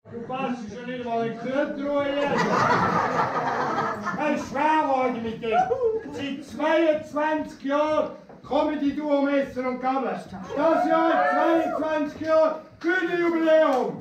Du passt schon nicht mal in die Kühltruhe jetzt. Ein Schwerwagen mit dem. Seit 22 Jahren kommen die Durchmesser und Gabel. Das Jahr 22 Jahre Jubiläum.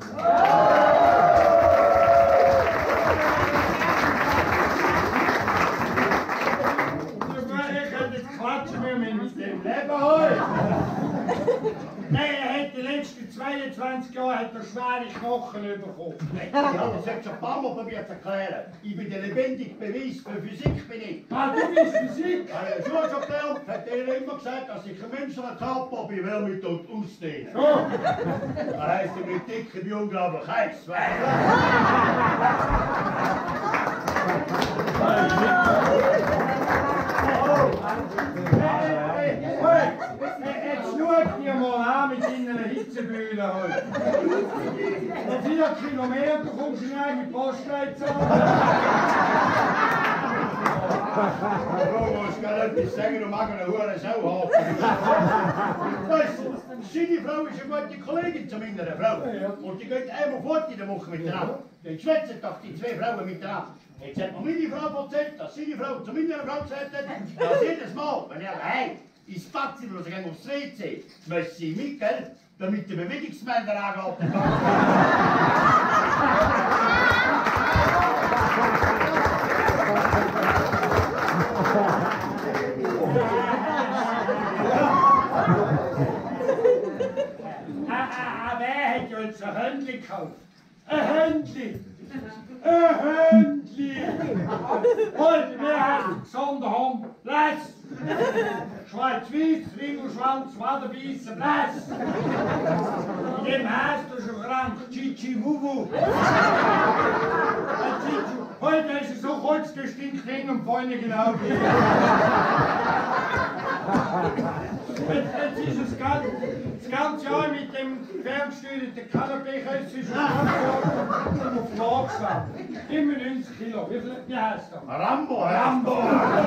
Ich könnte quatschen mit dem Leben heute. Nein, er hat die letzten 22 Jahre schwere Knochen bekommen. Ich habe das jetzt schon ein paar Mal probiert zu erklären. Ich bin der lebendige Beweis für Physik, bin ich. Ah, du bist Physik? Ja, in der Schule schon gelernt, hat er immer gesagt, dass ich ein menschlicher Körper bei Wärme ausdehne. So. Das heisst, ich bin dick, ich bin unglaublich heiß. Jetzt schaut dir mal an mit deiner Hitzebühne heute. Noch 4 Kilometer kommst du in eine Postleitzahl. Du musst gar etwas sagen, du magst eine hure Sau haben. Weißt du, seine Frau ist eine gute Kollegin zu meiner Frau. Und die geht einmal fort in der Woche miteinander. Dann schwätzen doch die zwei Frauen miteinander. Jetzt hat mir meine Frau erzählt, dass seine Frau zu meiner Frau gesagt hat, dass jedes Mal, wenn er heim ins Bad sind oder sie gehen aufs WC, muss sie mit, gell, damit der Bewegungsmelder angeht. Wer hat jetzt ein Hündli gekauft? Ein Hündli! Ein Hündli! Heute, wer hat gesunden Hund? Bläss! Schwarz-Weiß, Ringelschwanz, Waderbeissen, Bläss! In dem hast du schon krank, Chichi-Wuwu! Heute ist es so kurz, der stinkt eng und vorne genau wie. Jetzt ist es das ganze Jahr mit dem ferngesteuerten Kanapé-Köstchen schon auf Flach gestanden. Immer 90 Kilo. Wie heisst das? Rambo! Rambo!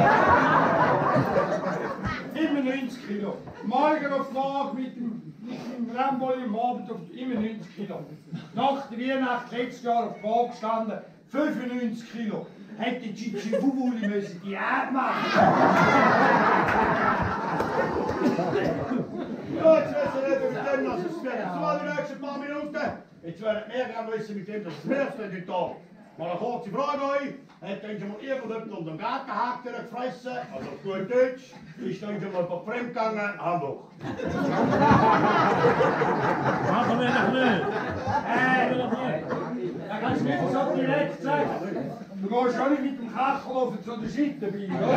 Immer 90 Kilo. Morgen auf Flach mit dem Rambo im Abend auf immer 90 Kilo. Nach der Weihnacht letztes Jahr auf Flach gestanden. 95 Kilo. Hätte die Chichi-Wuwuli müssen die Erde machen. Ja, jetzt wissen wir nicht, mit dem, dass es wird. So, die nächsten paar Minuten. Jetzt werden wir mehr gerne wissen, mit dem, dass es wird heute Tag. Mal eine kurze Frage an euch. Hat denn schon mal irgendjemand unter dem Gartenhaken gefressen? Also auf gut Deutsch. Ist denn schon mal fremdgegangen? Hamburg. Machen wir noch nicht. Da kannst du nicht so direkt sagen. Du gehst schon nicht mit dem Kachelofen zu der Scheiterbeine, oder?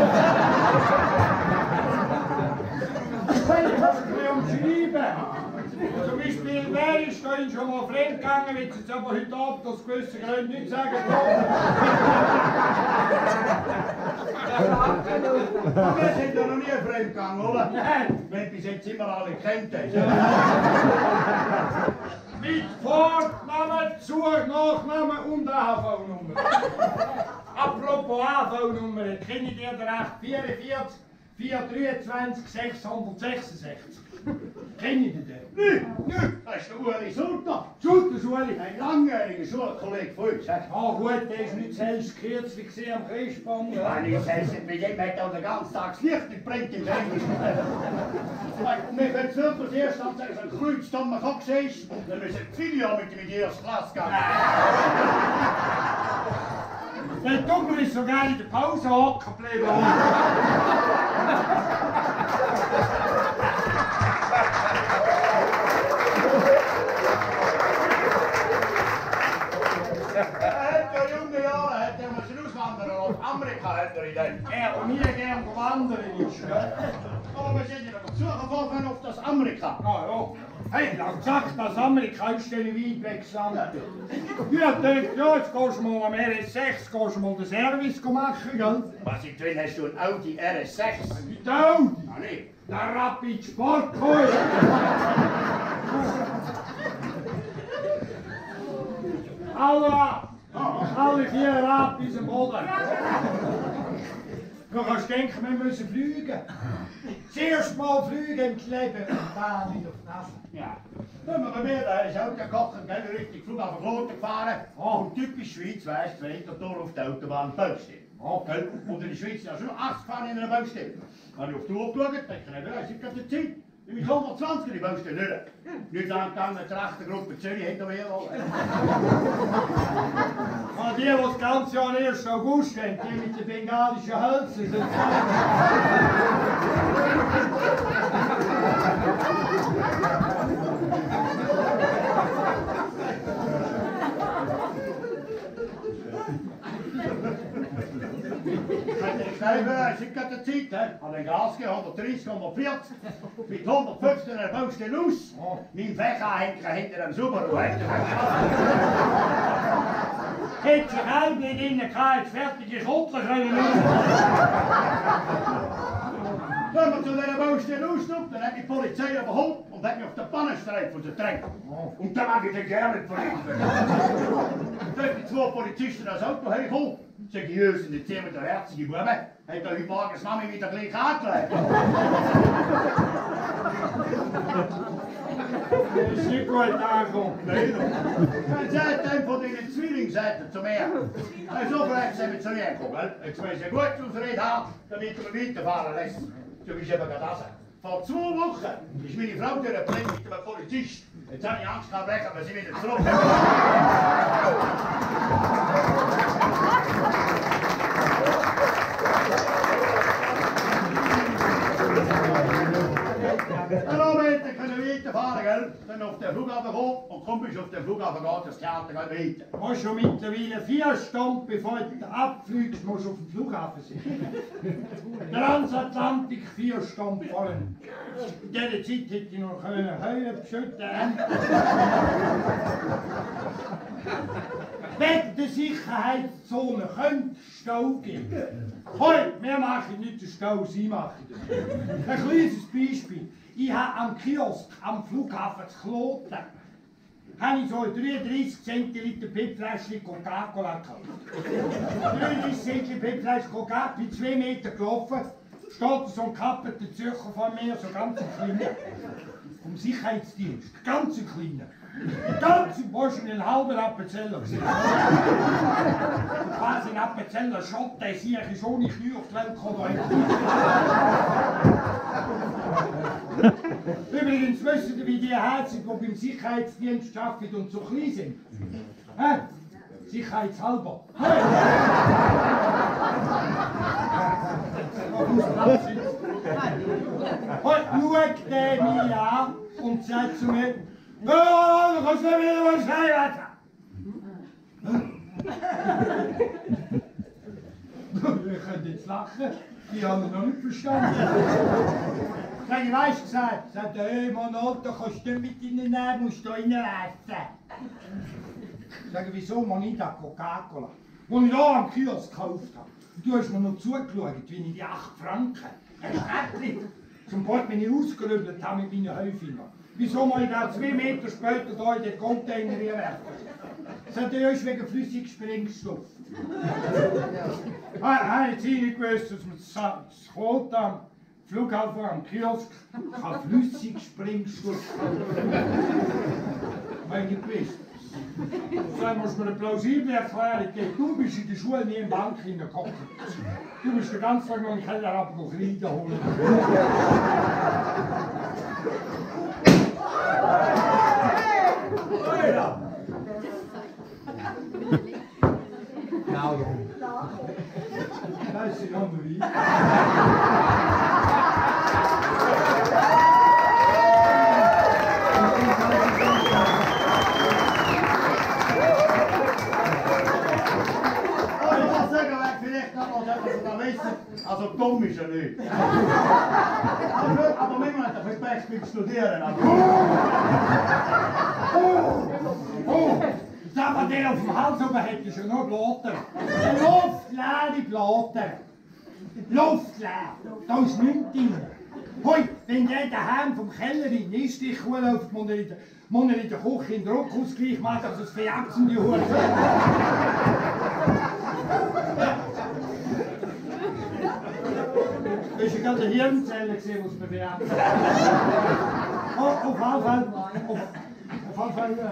Ich kann es ein bisschen umschreiben. Zum Beispiel, wer ist da schon mal fremdgegangen, will jetzt aber heute Abend aus gewissen Gründen nicht sagen. Wir sind ja noch nie fremdgegangen, oder? Nein. Wenn bis jetzt immer alle kennt. Mit Vornamen, Nachnamen und AV-Nummer. Apropos AV-Nummer, kennt ihr den 844 423 666? Kennt ihr den? Nein, das ist der Ueli Sutter. Sutter, Ueli? Ein langjähriger Schulkollege von uns. Ah gut, der ist nicht selbst kürzlich gesehen am Christbaum. Nein, ich sage, mit dem hat er den ganzen Tag das Licht gebrannt im Gefängnis. Wir können es wirklich das erste Mal sagen, so ein Kreuzstammer Kopf siehst, dann müssen viele Jahre mit ihm in die erste Klasse gehen. Der Dummel ist sogar in der Pause hocken geblieben. Junge Jahre hat er müssen auswandern auf Amerika, hat er gedacht. Er und mir gern wandern ist. Aber wir sind ja noch Besucher geworden auf das Amerika. Ja, ja. Hey, lang gesagt, das Amerika ist denn weit weg gestanden. Ja, denkt, ja, jetzt gehst du mal am RS6, gehst du mal den Service machen, gell? Was ich drin hast du ein Audi RS6? Mit Audi? Ah, nee. Der Rapid Sportkurs. Alle 4 Rapids am Boden. Du kannst denken, wir müssen fliegen. Das erste Mal fliegen im Leben und dann wieder auf die Nase. Ja. Wenn wir bei mir da ist auch gekocht, gell, richtig Flughafen Kloten gefahren. Und typisch Schweiz, weißt du, wenn da auf der Autobahn Baustelle. Okay. Und in der Schweiz ist ja schon 80 gefahren in einer Baustelle. Wenn ich auf die Uhr geschaut habe, denke ich, ich habe keine Zeit. Ich bin 120 in die Baustelle nicht. Nicht lang gegangen, die rechte Gruppe Zürich hätte mehr wollen. Die, die das ganze Jahr am 1. August haben, die mit den bengalischen Hölzern, sind Ich heb keine Zeit, an den Gas gegeben, 130, 140, mit 115 in der Baustelle aus. Mein Fächeranhänger hinter dem Subaru. hätte sich eigentlich in der Kreis fertige Kuppel können. Wenn wir zu dieser Baustelle ausstoppt, dann hat die Polizei überholt und hat mich auf der Pannenstreif von der Tränke. Und da mag ich den gerne nicht verlieren. Dann haben die zwei Polizisten das Auto hergekommen. Seriös in der 10 mit der herzige Buben. Hat heute Morgen das Mami wieder gleich angelegt. Das ist nicht gut angekommen. Nein, dann sagt einer von den Zwillingsseiten zu mir. So vielleicht sind wir zu mir gekommen. Jetzt muss ich gut Ausrede haben, damit wir weiterfahren lassen. So bist du eben gerade das. Vor 2 Wochen ist meine Frau durch den Blick mit einem Polizist. Jetzt habe ich Angst gehabt, aber sie wieder zurück. Und dann können wir weiterfahren, gell? Dann auf den Flughafen kommen und komm bis auf den Flughafen geht, das Theater geht weiter. Du musst schon mittlerweile 4 Stunden, bevor du abfliegst, musst du auf dem Flughafen sein. Transatlantik 4 Stunden fallen. In dieser Zeit hätte ich noch heulen beschütten. Wegen der Sicherheitszone könnte es Stau geben. Heute, wir machen nicht den Stau, Sie machen das. Ein kleines Beispiel. Ich habe am Kiosk am Flughafen zu Kloten habe ich so 33 Zentiliter PET-Fläschchen Coca-Cola gekauft. 33 Zentiliter PET-Fläschchen Coca-Cola, bin 2 Meter gelaufen, steht so ein kappelter Zürcher vor mir, so ganz kleiner. Vom Sicherheitsdienst, ganz kleiner. Ganz wahrscheinlich ein halber Appenzeller. Quasi ein Appenzeller Schott, der sehe ich ohne Kühe auf die Welt gekommen. Übrigens wissen Sie, wie die herzig, die beim Sicherheitsdienst arbeiten und so klein sind. Sicherheitshalber. Heute schaut der mich an und sagt zu mir, ja, du kannst mir wieder was heiraten. Ihr könnt jetzt lachen, die haben noch nicht verstanden. Ich weiss gesagt, sagt er, hey Mann, Alter, kannst du nicht mit reinnehmen, musst du da reinwerfen. Ich sage, wieso man nicht das Coca-Cola? Als ich da am Kiosk gekauft habe, du hast mir noch zugeschaut, wie ich die 8 Franken, ein Schrecklich, zum Portemonnaie ausgerübelt habe mit meinen Häufingern. Wieso muss ich da 2 Meter später da in den Container reinwerfen? Sagt er, ja, ist wegen Flüssigsprengstoff. Jetzt habe ich nicht gewusst, dass man das Quote am Flughafen am Kiosk kann Flüssigsprengstoff kaufen. Habe ich nicht gewusst. Dann muss man eine plausible Erklärung geben. Du bist in der Schule nie in die Bank hineingekommen. Du bist den ganzen Tag noch in den Keller ab und Kreide holen. Das ist noch wie. Also dumm ist er nicht. Aber manchmal hat er Respekt mit Studieren. Sag mal, der auf dem Hals oben hat ist ja noch Blatter. Luftleere Blatter. Luftleer. Da ist nichts drin. Hoi, wenn der daheim vom Keller in die Nistich läuft, muss er in der Küche den Druckausgleich machen, dass es verjagten die Hure. Ist ja gerade eine Hirnzelle gesehen, was man bewerten. Auf jeden Fall,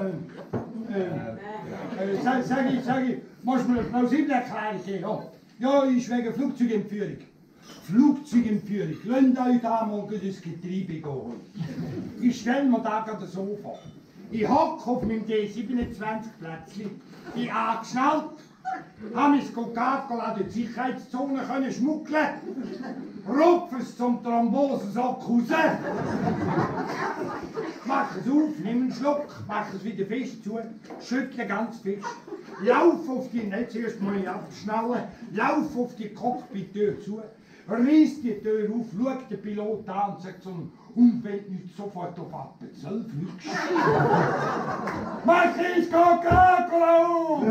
sag ich, muss mir eine plausible Erklärung geben. Ja, ist wegen Flugzeugentführung. Flugzeugentführung. Lasst euch da mal das Getriebe gehen. Ich stelle mir da gerade so vor. Ich hocke auf meinem D27-Plätzchen, ich angeschnallt, habe mein Kokad durch die Sicherheitszone schmuggeln, rupfe es zum Thrombosensack raus, mache es auf, nehme einen Schluck, mache es wieder fest zu, schüttle ganz fest, laufe auf die, nicht zuerst mal abschnallen, laufe auf die Cockpit-Tür zu, reiß die Tür auf, schaut den Pilot an und sagt zum Umwelt nicht sofort auf Appenzell fliegst. Mach ich Coca-Cola auf!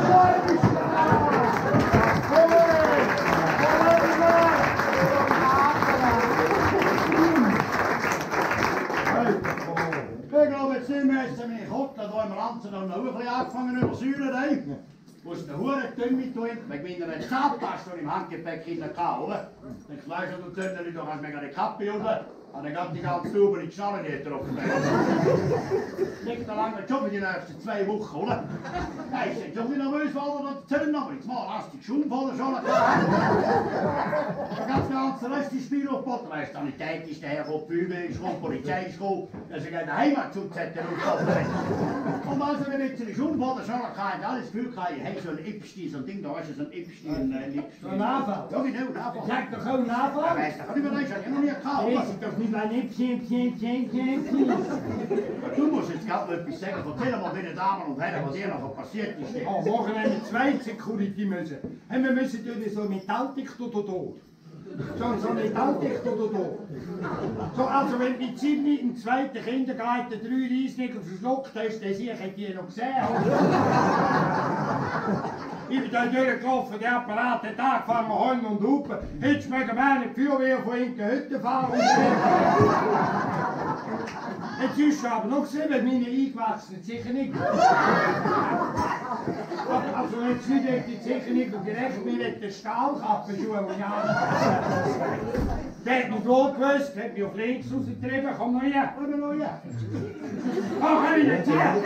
Ich glaube, jetzt sind wir jetzt meine Kotten hier im Ranzen noch ein bisschen angefangen übersäuern. Muss den Huren Tümmi tun, wegen meiner Zahntasche, die im Handgepäck hinten hatte, oder? Dann schleichst du den Tümmel durch, hast mir eine Kappe raus, und dann geht die ganze Tube in die Schnalle nicht drauf. Liegt da lange schon für die nächsten 2 Wochen, oder? Ja, ich bin doch wieder nervös, weil er da Zöllner noch jetzt mal, hast du die Schuhe voll schon klar. Der ganze Rest ist Spiel aufgebaut, weißt du, Sanität ist dahergekommen, Bügel ist gekommen, Polizei ist gekommen, dass er einen Heimatschutz hätte aufgebaut. Und als er jetzt die Schuhe voll schon hatte, alles Gefühl hatte, hey, so ein Epstein, so ein Ding, da ist so ein Epstein. So ein Anfall? Ja, genau, ein Anfall. Sag doch auch einen Anfall? Ja, weißt du, kann ich mir nicht, ich noch nie gehabt. Das ist doch nicht mein Epstein. Du musst jetzt gerade noch etwas sagen, erzähl mal den Damen und Herren, was hier noch passiert ist. Oh, morgen haben wir 2 Security müssen. Wir müssen durch so Metalldichter da. So Metalldichter da. So, also wenn die Zimni im 2. Kindergarten 3 Reisniger verschluckt hast, dann hätte ich noch gesehen. Ich bin da durchgelaufen, der Apparat hat angefangen zu heulen und hupen. Jetzt mögen wir nicht die Feuerwehr von in die Hütte fahren. Jetzt ist es aber noch gesehen, weil meine Eingewachsenen sicher nicht. Also jetzt nicht sicher nicht gerecht, mir hat der Stahlkappenschuhe, die ich habe. Der hat noch blau gewusst, hat mich auf links rausgetrieben, komm noch her. Komm noch her. Komm, komm ich jetzt her.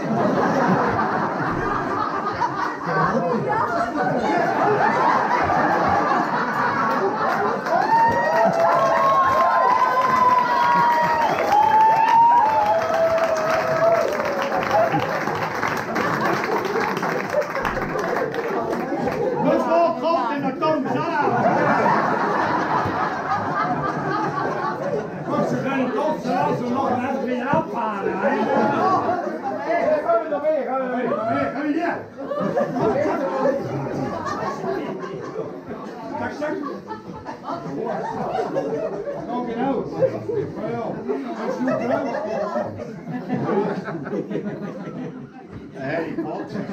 Oh, genau. Harry Potter.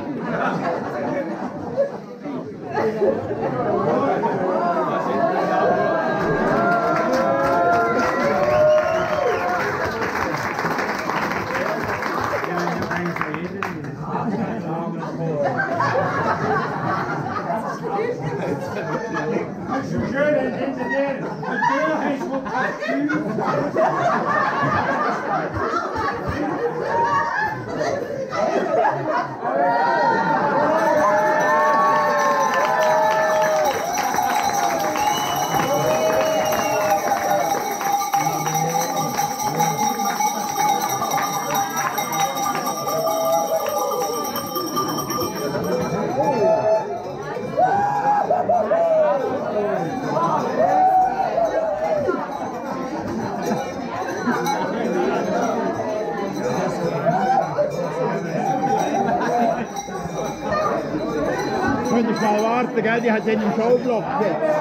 Könnt ihr schnell warten, gell? Die hat sie in dem Showblock jetzt.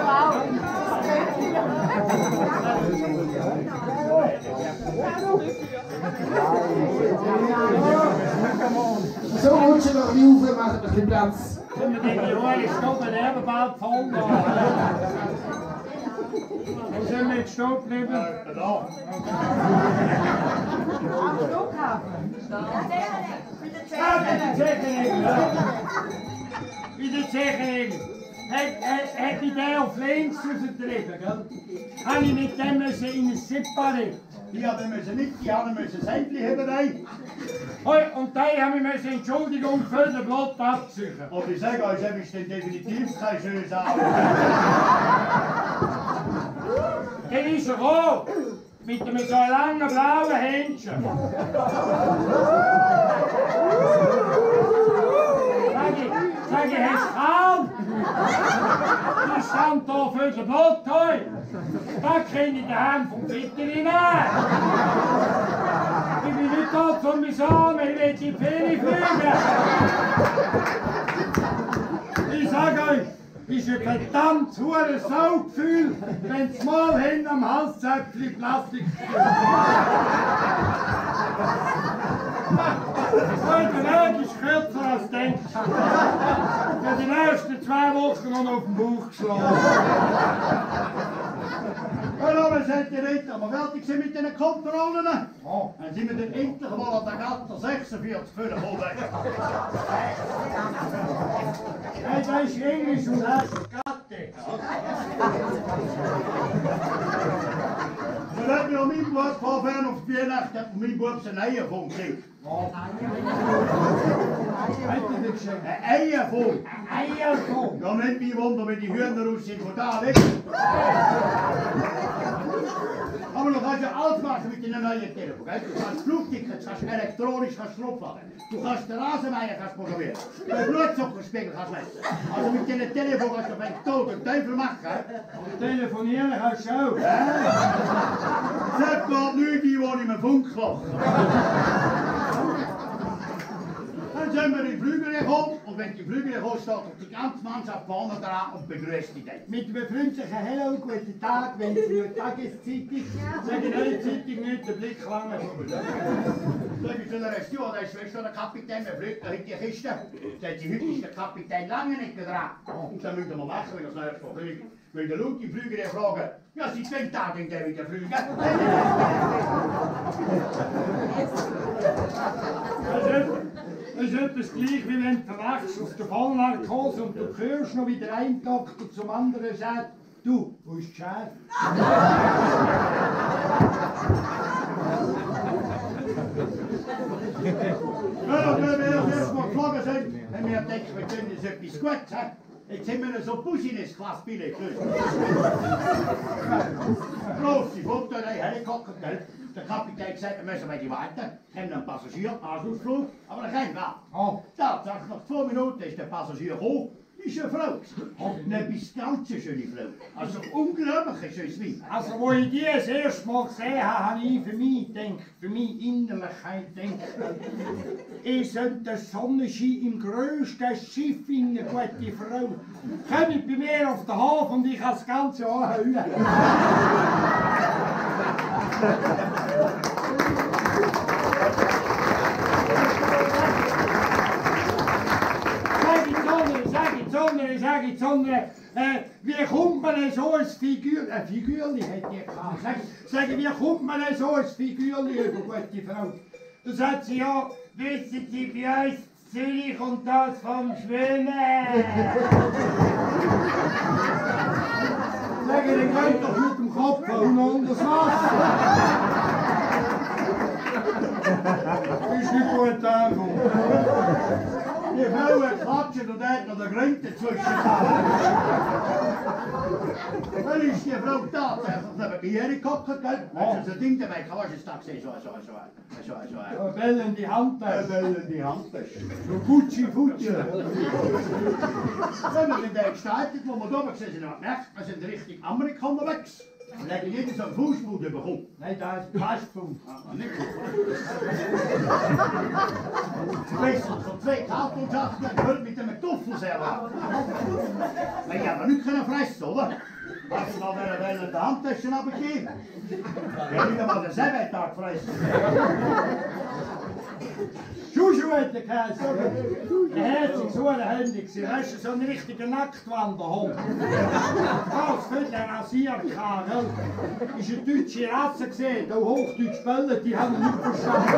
So rutschen wir wie auf, machen wir keinen Platz. Wenn wir den Joel stoppen, der haben bald voll da. Wo sind wir jetzt stehen geblieben? Da. Am Flughafen. Ah, bei den Zechenegel, ja. Bei den Zechenegel. Hätte ich den auf links rausgetrieben, gell? Habe ich mit dem müssen in ein Separé. Ja, dann müssen nicht, die anderen müssen sämtlich haben rein. Hoi, und die haben mich Entschuldigung für den Blut abziehen. Und ich sage euch, es ist dann definitiv kein schönes Auto. Der ist rot, mit einem so langen blauen Händchen. Sag ich, hast du kalt? Die stand hier für den Blut heute. Da kenne ich den Hand vom Fitterli nicht. Ich bin nicht da zum mich sagen, ich will die Ferien fliegen. Ich sage euch, ist ein verdammt hohes Saugefühl, wenn es mal hinten am Halszäpfchen Plastik spielt. Der Weg ist kürzer als du denkst. Ich habe die ersten 2 Wochen noch auf den Bauch geschlagen. Ja, wir sind ja nicht, aber fertig sind mit den Kontrollen. Dann sind wir dann endlich mal an der Gatter 46 für den Vollweg. Hey, das ist Englisch und das ist Gatte. Dann hat mir mein Bub vorfahren auf die Weihnachten und mein Bub sein Eier von gekriegt. Ein Eier von? Eier von? Ja, nicht mich wunder, wenn die Hühner aussehen von da weg. Aber du kannst ja alles machen mit deinem neuen Telefon. Gell? Du kannst Flugtickets, kannst elektronisch draufladen. Du kannst den Rasenmeier programmieren. Den Blutzuckerspiegel kannst messen. Also mit deinem Telefon kannst du beim Tod den Teufel machen. Telefonieren kannst du auch. Sag dort Leute, die in einem Funkloch. Dann sind wir in die Flügel gekommen und wenn die Flügel gekommen steht die ganze Mannschaft vorne dran und begrüßt dich dann. Mit einem freundlichen Hello, guten Tag, wenn Sie eine Tageszeitung sagen, neue Zeitung nicht, der Blick lang. Sag ich zu einer Stewardess, weißt du, der Kapitän, wer fliegt da hinter die Kiste? Sagt sie, heute ist der Kapitän lange nicht mehr dran. Und dann müssen wir machen, wenn das nächste Mal fliegen. Weil der schaut die Flüger fragen, ja, seit 2 Tagen in der wieder fliegen. Das ist etwas gleich, wie wenn du wachst aus der Vollnarkose und du hörst noch wie der eine Doktor zum anderen sagt, du, wo ist die Schärfe? Ja, wenn wir das erste Mal geflogen sind, haben wir gedacht, wir können uns etwas Gutes haben. Jetzt haben wir so Business-Class-Billett. Grosse Flugzeuge, Helikopter, gell? Der Kapitän gesagt, wir müssen weiter warten. Wir haben einen Passagierausflug, aber da kein Grad. Tatsache, nach 2 Minuten ist der Passagier hoch. Ist eine Frau. Und etwas ganz schöne Frau. Also unglaublich schönes Weib. Also, wo ich die das erste Mal gesehen habe, habe ich für mich gedacht, für meine Innerlichkeit gedacht, ich sollte den Sonnenschein im grössten Schiff in eine gute Frau. Kommt bei mir auf den Hafen und ich kann das ganze Jahr heulen. Sag ich zu wie kommt man so ein Figürli hätte ich gehabt. Sag ich, wie kommt man so ein Figürli über gute Frau? Da sagt sie, ja, wissen Sie, bei uns in Zürich kommt das vom Schwimmen. Sag ich, dann geht doch mit dem Kopf unter das Wasser. Ist nicht gut angekommen. Die Frauen klatschen und hat noch den Grind dazwischen. Dann ist die Frau tatsächlich neben mir hergekommen, gell? Hat sie so ein Ding dabei, kannst du es da gesehen? So. Bellende Handtasche. Bellende Handtasche. So Gucci-Fucci. Dann sind wir dann gestartet, wo wir da oben gesehen haben, gemerkt, wir sind richtig Amerika unterwegs. Und haben jeder so einen Fußboot bekommen. Nein, da ist Passfuß. Nicht gut. Weißt du, so 2 Kartonschachteln gefüllt mit einem Kartoffelserver. Weil ich aber nicht fressen, oder? Hast du mal in der Handtasche abgegeben? Ich habe nicht einmal den Säbeltag fressen. Schuschu hat der Käse. Der hat sich so eine Hände gesehen. Weißt du, so ein richtiger Nacktwanderhund. Ganz viel rasiert gehabt, gell? Ist eine deutsche Rasse gesehen, da Hochdeutsch bellen, die haben ihn nicht verstanden.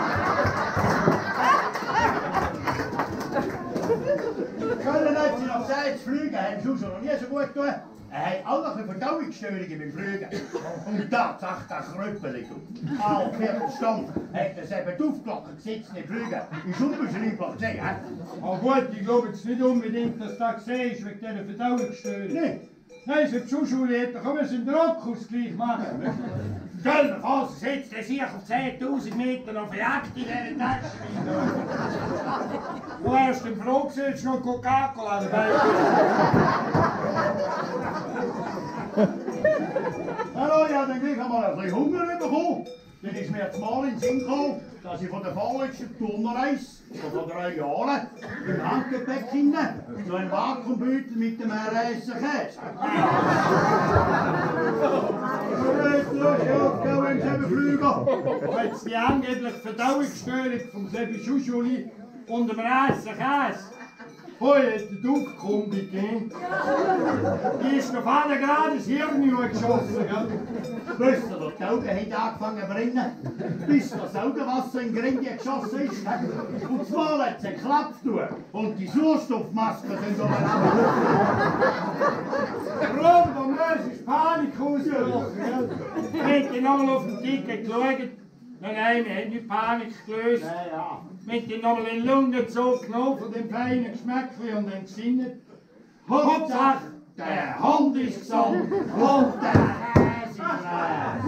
Können hat sie noch das Fliegen hat Schuschu noch nie so gut getan. Er hat auch noch eine Verdauungsstörung beim Fliegen. Und da sagt der Kröppeli, auf 4. Stand, hat er sich eben aufgelockert gesetzt im Fliegen. Ist unbeschreiblich gesehen, hä? Aber gut, ich glaube jetzt nicht unbedingt, dass das gesehen ist wegen dieser Verdauungsstörung. Nee. Nein, so die Schulschule hätte, können wir es im Druckausgleich machen. Gell, was setzt er sich auf 10.000 Meter auf Jagd in dieser Tasche? Du hast den froh gesehen, dass noch Coca-Cola dabei Hallo, ich habe dann gleich einmal ein bisschen Hunger bekommen. Dann ist mir jetzt mal in den Sinn gekommen, dass ich von der vorletzten Turnerreise, vor 3 Jahren, im Handgepäck hinten so ein Vakuumbeutel mit dem Reisenkäse. Wenn Sie fliegen. Jetzt die angebliche Verdauungsstörung vom Sebi Schuschuli und dem Reisenkäse. Hoi, hat die aufgekommen, bitte. Die ist auf alle gerade ins Hirn geschossen, gell? Wisst ihr, die Augen haben angefangen zu brennen, bis das Augenwasser in die Grindie geschossen ist. Und zwar hat es geklappt und die Sauerstoffmasken sind umeinander. Rund um uns ist Panik ausgebrochen, gell? Wir haben nochmal auf den Ticket geschaut. Nein, wir haben nicht Panik gelöst. Ja. Wir haben nochmal in den Lungenzug genommen von dem feinen Geschmäckchen und dann gesinnt. Hauptsache, der Hund ist gesund und der Käse ist leer.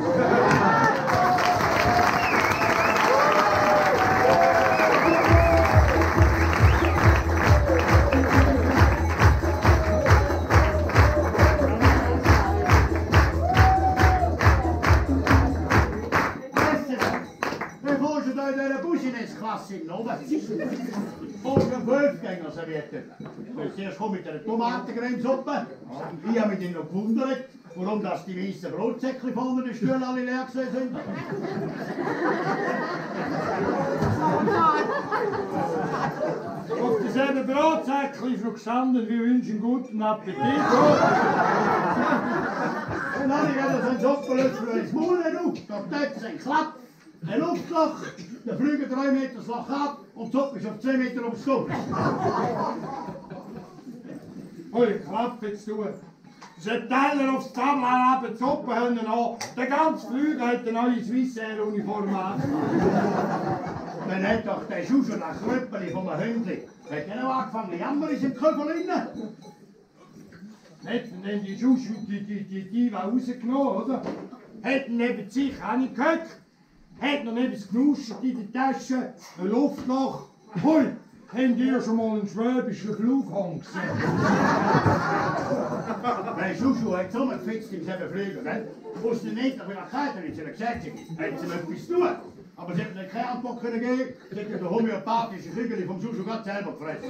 Business-Klasse in oben. Und ein 5-Gänger serviert. Zuerst kommt mit einer Tomatencremesuppe. Ich habe mich dann noch gewundert, warum das die weißen Brotsäckchen vorne den Stühlen alle leer gewesen sind. Auf derselben Brotsäckchen ist noch gestanden, wir wünschen guten Appetit. Dann habe ich also so ein Suppenlöffel ins Maul genommen, da dort ist ein Klapp, ein Luftloch, der Flüger 3 Meter das Loch ab und die Suppe ist auf 10 Meter aufs Kopf. Hoi, Klapp jetzt tun. Sie Teller aufs Tableau haben, die Suppe haben an. Der ganze Flüger hat eine neue Swissair-Uniform an. Dann hat doch der Schuschu nach Kröppeli vom Hündli, hat dann auch angefangen, jammern ist im Köpfel innen. Hätten dann die Schuschu die rausgenommen, oder? Hätten neben sich eine gehockt, hätten noch neben das Knuschen in der Tasche ein Luftloch. Hoi, habt ihr schon mal einen schwäbischen Flughang gesehen? Der Schuschu hat zusammengefitzt im selben Flüger, gell? Wusste nicht, dass wir nach Keiten in seiner Gesetze gibt. Hätten sie etwas zu tun. Aber sie hätten keine Antwort können geben, sie hätten den homöopathischen Kügel vom Schuschu gerade selber gefressen.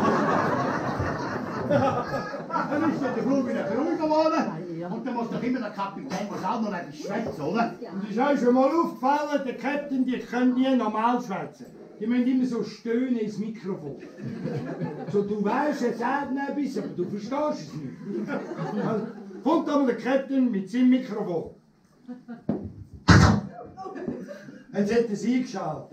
Dann ist der Flug wieder ruhiger geworden. Und dann muss doch immer der Kapitän was auch noch etwas schwätzen, oder? Und ist euch schon mal aufgefallen, der Captain, die können nie normal schwätzen. Die müssen immer so stöhnen ins Mikrofon. So, du weißt, er sagt etwas, aber du verstehst es nicht. Also, kommt aber der Captain mit seinem Mikrofon. Jetzt hat er es eingeschaltet.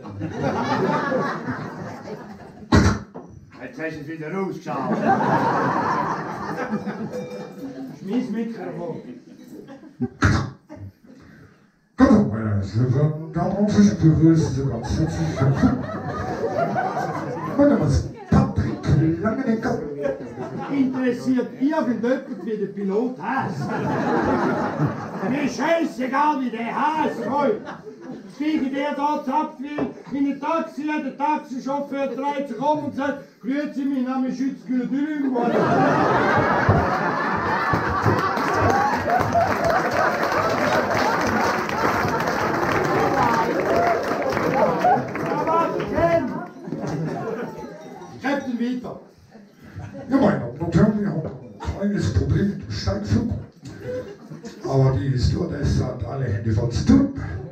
Jetzt hast du es wieder rausgeschaltet. Das ist mein Mikrofon. Hallo, meine sehr verehrten Damen und Herren, ich begrüße Sie ganz herzlich willkommen. Mein Name ist Patrick Langenecker. Interessiert irgendjemand, wie der Pilot heißt? Mir ist scheißegal, wie der heißt. Steige der dort ab wie in ein Taxi, der Taxichauffeur dreht sich um und sagt, grüezi, mein Name ist Schützgüler Dürüm. Captain weiter. Ja, meine Damen und Herren, wir haben ein kleines Problem mit dem Steigflug. Aber die Stewardess hat alle Hände voll zu tun.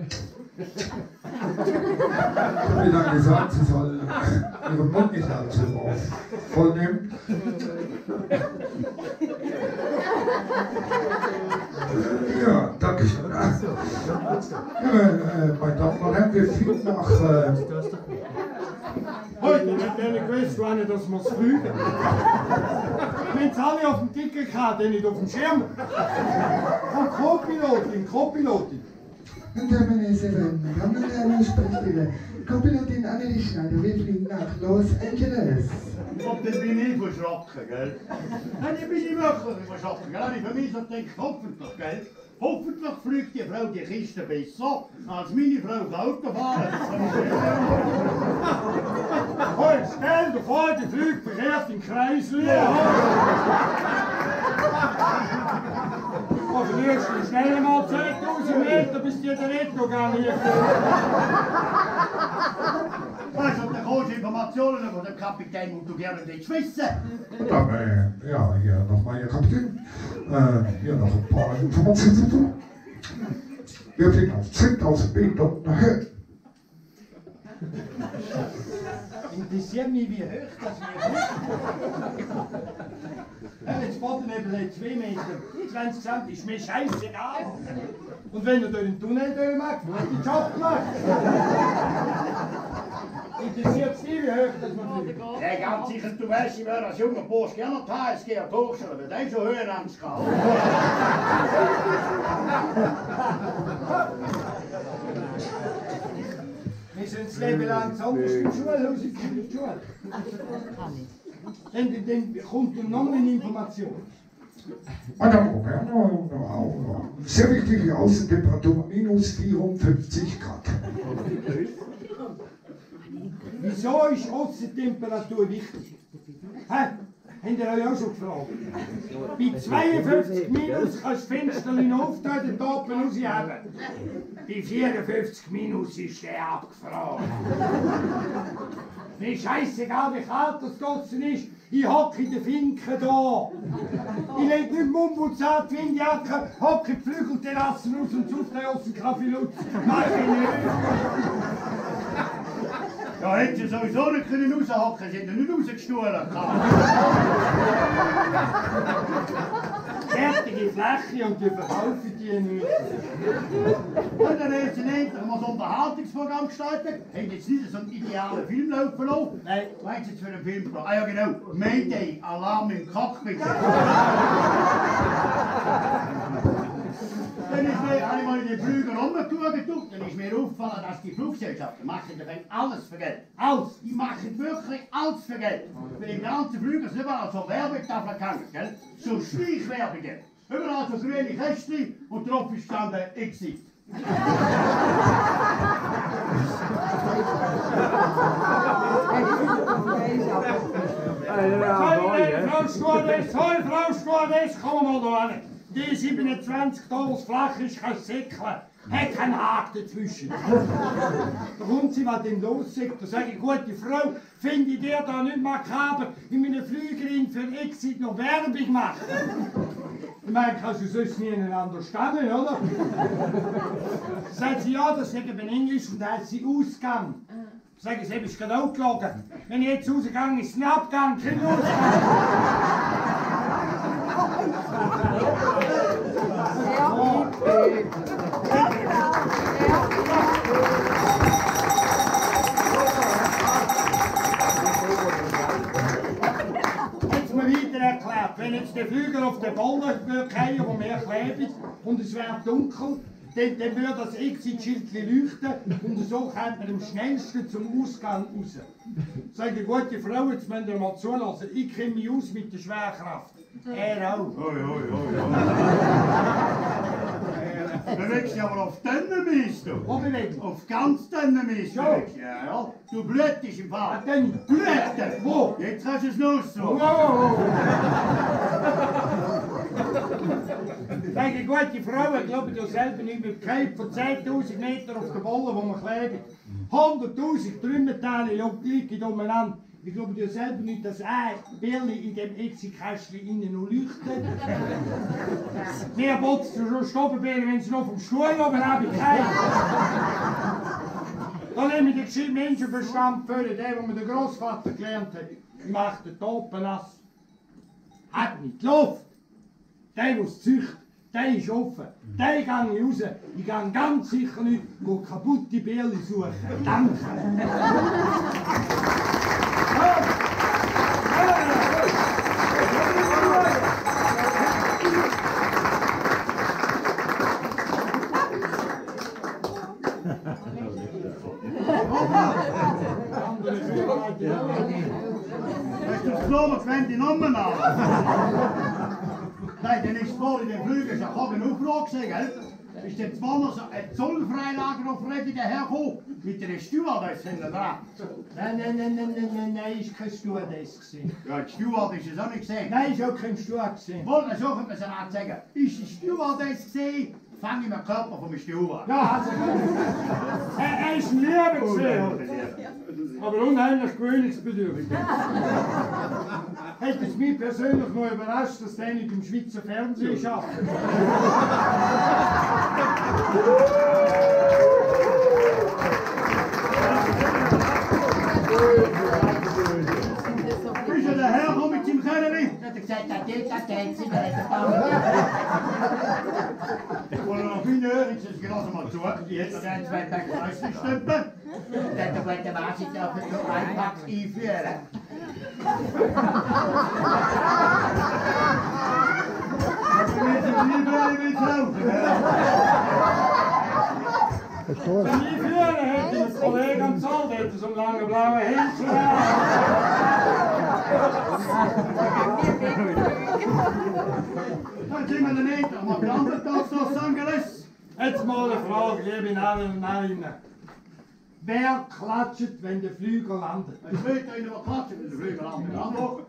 Ich habe ihr dann gesagt, sie soll ihren Mund nicht allzu voll nehmen. Ja, danke schön. Ja, meine Damen und Herren, wir fliegen nach... Heute hat der nicht gewusst, wann das muss fliegen. Wenn es alle auf dem Ticket gehabt, dann nicht auf dem Schirm. Und Co-Pilotin. Und dann, meine sehr verehrten Damen und Herren, spricht Ihre Co-Pilotin Annelie Schneider. Wir fliegen nach Los Angeles. Und dann bin ich verschrocken, gell? Nein, ich bin nicht wirklich verschrocken, gell? Ich für mich so gedacht, hoffentlich, gell? Hoffentlich fliegt die Frau die Kiste besser, als meine Frau Auto fahren. Heute stell dir vor, der Flug verkehrt in Kreisel. Aber fliegst du schnell mal 10.000 Meter, bis dir der Retto garniert. Weißt du, dann kommst du Informationen von dem Kapitän, die du gerne willst wissen. Dann, ja, hier nochmal, Ihr Kapitän. Hier noch ein paar Informationen. Wir fliegen auf 10.000 Meter Höhe. Interessiert mich, wie hoch das wir sind. Jetzt fahren wir eben 2 Meter. 20 Cent ist mir scheißegal. Und wenn er durch den Tunnel durchmacht, hat die Job gemacht. Interessiert es dich, wie hoch das wir fliegen? Ja, ganz sicher, du weißt, ich wäre als junger Bursch gerne auf die HSG auf Hochschule, aber der ist so höher am Skal. Wir sind das Leben lang zusammen in der Schule, Dann kommt noch eine Information. Meine Damen und Herren, sehr wichtige Außentemperatur minus 54 Grad. Wieso ist Aussentemperatur wichtig? Habt ihr euch auch schon gefragt? Bei 52 Minus kannst du das Fenster auftreten und die Open rausheben. Bei 54 Minus ist der abgefroren. Mir ist scheissegal, wie kalt das draussen ist. Ich hocke in der Finke da. Ich leg nicht Mumbutz an, die Windjacke, hocke in die Flügelterrassen raus und suche den aus dem Kaffee Lutz. Mach ich nicht. Ja, hätten sie sowieso nicht können raushocken, sie hätten nicht rausgestohlen. Fertige Fläche und die verkaufen die nicht. Und dann haben sie endlich mal so ein Unterhaltungsprogramm gestartet, haben jetzt nicht so einen idealen Film laufen lassen. Nein. Was ist jetzt für ein Film? Ah ja genau, Mayday, Alarm im Cockpit. Dann habe ich mal in den Flüger rumgeschaut, dann ist mir aufgefallen, dass die Fluggesellschaften machen alles für Geld. Alles. Die machen wirklich alles für Geld. Bei den ganzen Flügern sind überall so Werbetafeln gehangen, gell? So Schleichwerbungen. Überall so grüne Kästchen und drauf ist gestanden Exit. Frau Stewardess, komm mal da hin. Die 27 Dollar flach ist, kann säckeln. Hat keinen Haken dazwischen. Da kommt sie, was denn los ist. Da sage ich, gute Frau, finde ich dir da nicht makaber, in meiner Flügerin für Exit noch Werbung machen? Ich meine, kannst du sonst nie einander stammen, oder? Sagt sie, ja, das sagt eben Englisch und da heißt sie Ausgang. Sag ich, habe ich gerade auch gelogen. Wenn ich jetzt rausgegangen ist, ein Abgang, kein Ausgang. Jetzt mal weiter erklärt, wenn jetzt der Flüger auf den Ballen fallen, wo mehr klebrig und es wäre dunkel, dann würde das Exit-Schild leuchten und so kommt man am schnellsten zum Ausgang raus. Sagt die gute Frau, jetzt müsst ihr mal zulassen, ich kenne mich aus mit der Schwerkraft. Er auch. Bewegst dich aber auf deinen Mist, du. Wo bewegen? Auf ganz deinen Mist. Ja. Ja. Du blödest im Fall. Was denn? Blödest. Wo? Jetzt kannst du es los. Oh, So. oh, oh. Sag die gute Frau, ich glaube, du selber nicht mehr gekriegt, von 10.000 Meter auf der Wolle, wo man klebt. 100.000 Trümmerteile liegen umeinander. Ich glaube, du selber nicht, dass ein Birli in dem Exit-Kästchen innen noch leuchtet. Mehr boxt du schon stoppen, wenn sie noch vom Stuhl oben habe ich keinen. Da nehme ich den gescheiten Menschenverstand für den, den der Großvater gelernt hat. Ich mache den Topen nass. Hat nicht die Luft. Der, der es züchtet, der ist offen. Den gehe ich raus. Ich gehe ganz sicher nicht kaputte Bärli suchen. Danke. Hast du das Knoblauch, wenn die Nummern an? Nein, dann ist vor in den Flügen, ich habe eine Auflage gesehen, gell? Ist der zweimal so ein Zollfreilager auf Redigen hergekommen, mit einer Stewardess hinten dran. Nein, ist kein Stewardess gewesen. Ja, die Steward ist es auch nicht gesehen. Nein, ist auch kein Steward gewesen. Wollen so könnte man es auch sagen. Ist die Stewardess gesehen, fange ich meinen Körper vom Steward. Ja, also, er ist ein Lieber gesehen. Aber unheimlich gewöhnungsbedürftig. Hätte es mich persönlich noch überrascht, dass der nicht im Schweizer Fernsehen schafft. Ist er dahergekommen mit seinem Kellerli? Hat er gesagt, das geht sie, der hat Ich wollte noch viele hören, ich lasse mal zu. Jetzt sind zwei Päckchen Röstungsstümpel. Der gute Mann sich auf den Einpack einführen. Wenn ich führen hätte, ein Kollege am Zoll, der hätte so einen langen blauen Händchen. Dann sind wir dann nicht, aber die anderen Tag so Sangeles. Jetzt mal eine Frage, liebe Narren und Narrinnen. Wer klatscht, wenn der Flüger landet? Ich will da in der Klatschen, wenn der Flügel angucken.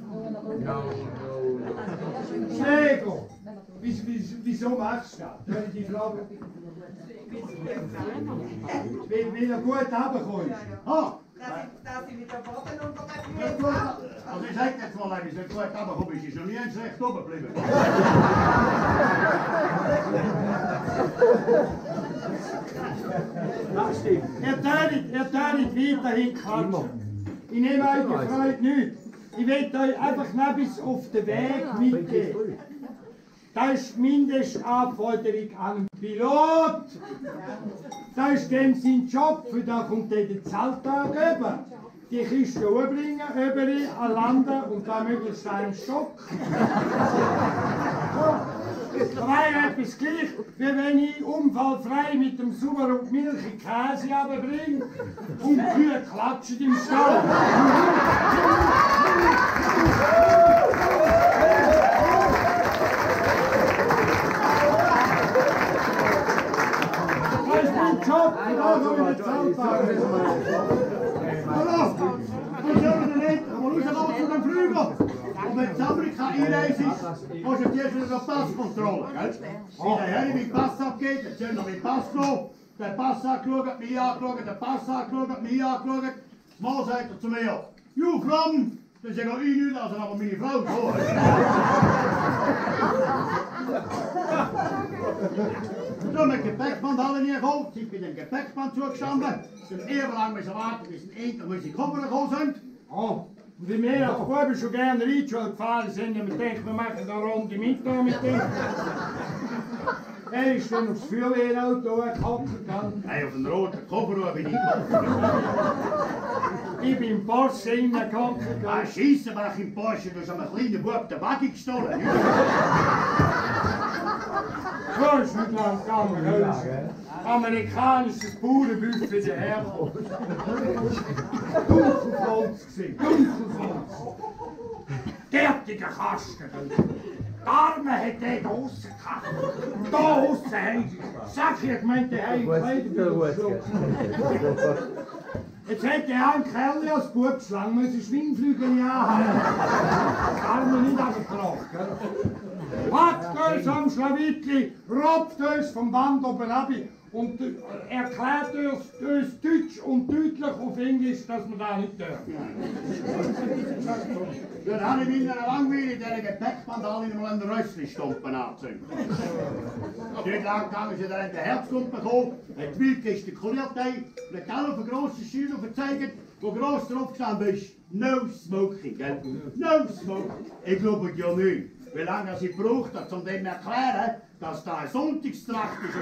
Schläger! Wieso machst du das? Soll ich die Frage? Weil er gut runtergekommen ist. Ah! Dass ich mit dem Boden unter der Also ich sag jetzt mal, wenn ich nicht gut runtergekommen bin, ist noch nie schlecht oben geblieben. Er darf nicht weiterhin klatschen. Ich nehme euch die Freude nicht. Ich will euch einfach noch bis auf den Weg mitgeben. Das ist die Mindestanforderung an einen Pilot. Das ist dem sein Job, für da kommt der Zahltag über. Die Kiste hochbringen, überall an landen und dann möglichst einen Stock. Frei etwas gleich, wie wenn ich unfallfrei mit dem Sauer und Milch Käse runterbringe und die Kühe klatschen im Stall. Das ist mein Job, und da komme ich den Zahltag. Hallo! Wir sollen den nicht mal rausgehen zu dem Flüger. Und wenn die Amerika einreist ist, musst du zuerst wieder eine Passkontrolle, gell? Wie der Herr mit Pass abgeht, jetzt sollen wir mit Pass gehen. Der Pass angeschaut, mich angeschaut, der Pass angeschaut, mich angeschaut. Mal sagt er zu mir, you from? Dann sage ich nicht, also aber meine Frau so. So, mit Gepäckband alle nie geholt, sind mit dem Gepäckband zugestanden. Dann ebenlang müssen warten, bis endlich die Koffer gekommen sind. Oh, und wie wir als Buben schon gerne Reitschule gefahren sind, und wir denken, wir machen eine Runde mit dem. Er ist dann aufs Feuerwehrauto gehockt. Hey, auf den roten Koffer bin ich Ich bin im Porsche reingehockt. Ah, schiessen war ich im Porsche, du hast einem kleinen Bub den Wagen gestohlen. So ist nicht lang gegangen. Amerikanisches Bauernbuffet der Herr. Dunkelholz gewesen, Dunkelholz. Derartige Kasten. Die Arme hat der da draussen gehabt. Da draussen haben sie. Sag ich, gemeint, der hat Jetzt hat der ein Kerl als Bub geschlagen, müssen Schwingflügel anhaben. Die Arme nicht abgebracht. Packt uns am Schlawittli, robbt uns vom Band oben ab und erklärt uns deutsch und deutlich auf Englisch, dass wir da nicht dürfen. Dann habe ich in einer langweilig der Gepäckband alle mal an den Rössli-Stumpen angezogen. Nicht lang gegangen, sie da in den Herzkumpen gekommen, hat wild gestikuliert, und hat alle auf eine grosse Schüler gezeigt, wo gross drauf gestanden ist, no smoking, gell? No smoking. Ich glaube ja nicht. Wie lange sie gebraucht hat, um dem zu erklären, dass da ein Sonntagstrakt ist.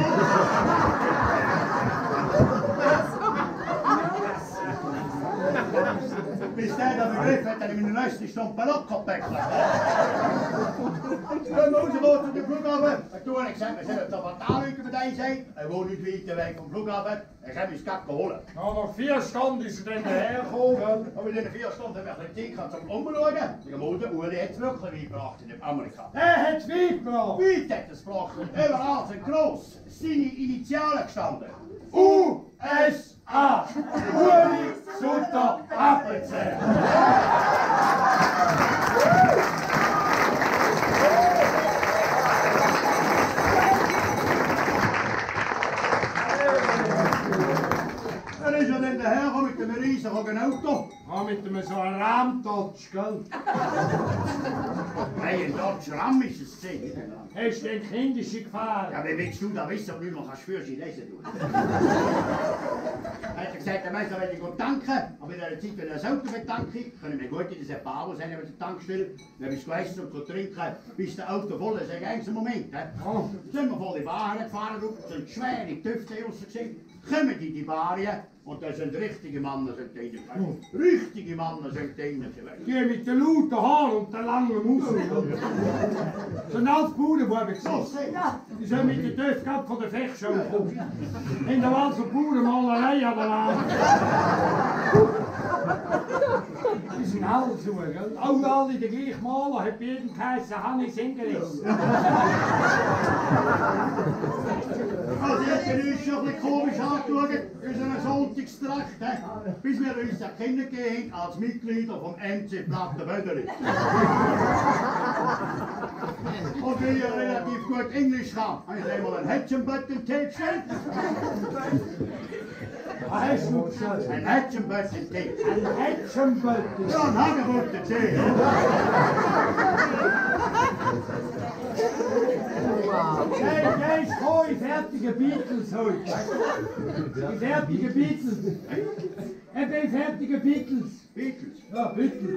Bis der den Begriff hat, er in meiner nächsten Stunde Ballottkoppäckchen. Gehen wir raus zu dem Flughafen. Toen heb ik gezegd, we zijn op de Fataalhuiken met een zijn. Hij woont niet weten weg vom Flughafen. Ik heb ons kap geholt. Ja, nach 4 Stunden ist er dann hergekommen. Aber in den 4 Stunden haben wir ein Zeit gehabt zum Umschauen. Der Mutter Uli hat es wirklich weit in Amerika. Er hat es weit gebracht. Weit hat es gebracht. Überall sind gross seine Initialen gestanden. USA. Uli Sutter Appenzell. Er is er dann dahergekommen mit einem riesigen Auto. Ja, mit einem so einem Rahmtatsch, gell? Nein, ein Dodge Ram ist es gesehen. Hast du den kindischen gefahren? Ja, wie willst du da wissen, ob du noch für sie lesen tun? Er hat gesagt, der Meister will ich tanken, aber in der Zeit, wenn er das Auto betanken, können wir gut in das Bar sein mit der Tankstelle, dann bist du gegessen und trinken, bis das Auto voll ist, ein ganzer Moment. Oh. Sind wir vor die Bar gefahren, sind schwere Düfte draussen gesehen, kommen die Bar und da sind richtige Männer sind drin. Richtige Männer sind drin. Die mit den lauten Haaren und der langen Musel. So ein altes Bauernbuben gesehen. Die sind mit den Töpfen gehabt von der Fechschau gekommen. In der Wald so Bauernmalerei an der Wand. Die sind alle so, gell? Auch alle der gleichen Maler, hat bei jedem geheißen Hannes Ingelis. Also jetzt haben wir uns schon ein bisschen komisch angeschaut, unseren Sonntagstrakt, bis wir uns kennengelernt als Mitglieder vom MC Platte Bödeli. Und wie ich relativ gut Englisch kann, habe ich einmal einen Hatchenbutton-Tee gestellt. Was hast du gesagt? Ein Hatchenbutton-Tee. Ein Hatchenbutton. Ja, ein Hagebutten-Tee. Der ist voll, die fertigen Beatles heute. Die fertigen Beatles. Ich bin fertige Beatles. Beatles. Ja, Beatles.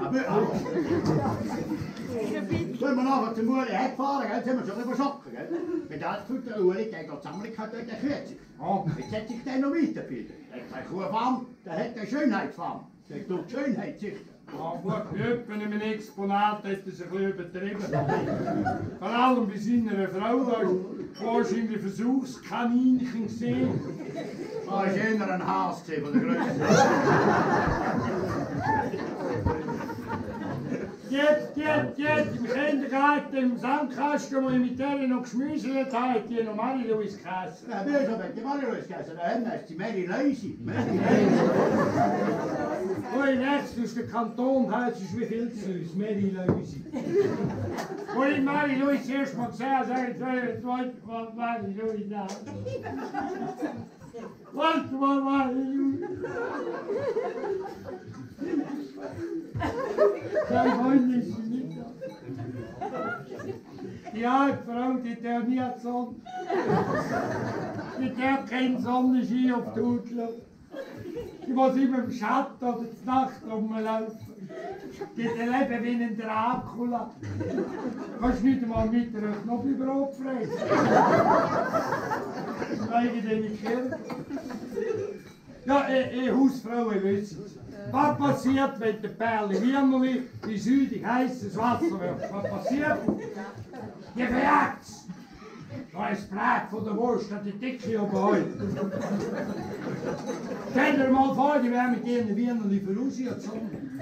Wenn wir nachher zum Uli herfahren, sind wir schon ein bisschen schocken. Wenn der Gefühl, der Uli, der geht zu Amerika, der kürzt sich. Jetzt hat sich der noch weiterbildet. Der hat keine Kuhfarm, der hat eine Schönheitsfarm. Der tut Schönheit sichten. Ja, gut, Jöppen in einem Exponat hat er sich ein bisschen übertrieben. Vor allem bei seiner Frau, da ist wahrscheinlich Versuchskaninchen gesehen. Da ist eher ein Haas von der Größe. Jetzt, im Kindergarten, im Sandkasten, wo ich mit der noch geschmüselt habe, die noch Marie-Louise geheißen. Ja, wer ist aber die Marie-Louise geheißen? Da heißt die Mary Lazy. Wo ich nächstes aus dem Kanton heisst, ist wie viel zu uns, Marie-Louise. Wo ich Marie-Louise erst mal gesehen habe, sage ich, was Marie-Louise da? Was war Marie-Louise? Sein Freund ist sie nicht da. Die alte Frau, die darf nie an die Sonne. Die darf keinen Sonnenschein auf die Haut lassen. Die muss immer im Schatten oder zur Nacht rumlaufen. Die leben wie ein Dracula. Du kannst nicht einmal mit einer Knoblauchbrot fressen. Wegen den Kirche. Ja, Hausfrauen wissen es. Was passiert, wenn der Perle Wienerli in südig heißes Wasser wirft? Was passiert? Die verjagt's. Da ist Brät von der Wurst, die Dicke oben. Stell dir mal vor, die wären mit ihren Wienerli vorausgezogen.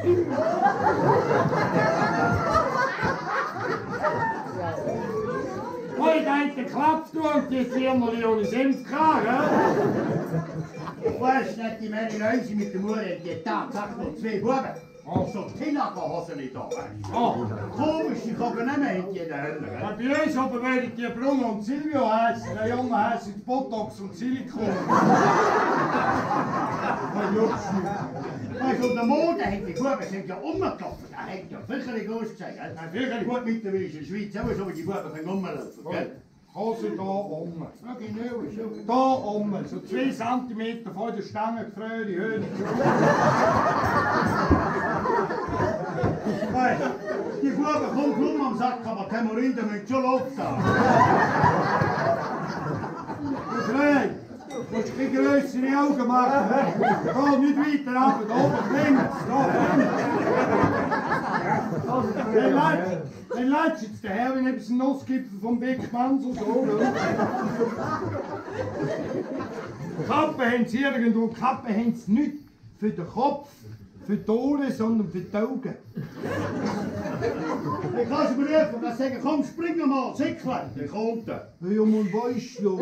Heute hat der Klapp durch, die Wienerli ohne Senf kragen. Ich weiß nicht, die Mary Lazy mit der Mutter, die Tag sagt noch 2 Buben. So Tinakerhosen nicht da. Komisch, ich kann nicht mehr in die Hölle. Ja, bei uns aber werden die Bruno und Silvio heißen, der Junge heißt Botox und Silikon. Also der Mode hat die Buben sind ja umgelaufen. Der hat ja wirklich ausgesehen. Gut, mittlerweile ist in der Schweiz sowieso, wie die Buben können rumlaufen. Hose da oben. Ja, genau, so. Da oben, so 2 cm vor der Stange gefreut, die Höhe. Die Buben kommt rum am Sack, aber Hämorrhoiden müssen schon Luft haben. Du Frey, du musst ein bisschen grössere Augen machen. Geh nicht weiter runter, da oben links, da links. Dann lädst du jetzt daher, wenn etwas ein Nussgipfel vom Beckmann so oder? Kappen haben sie irgendwo, Kappen haben sie nicht für den Kopf, für die Ohren, sondern für die Augen. Ich kann es mir rufen, sagen, komm, spring mal, Säcklein, dann kommt er. Ja, man weiss ja,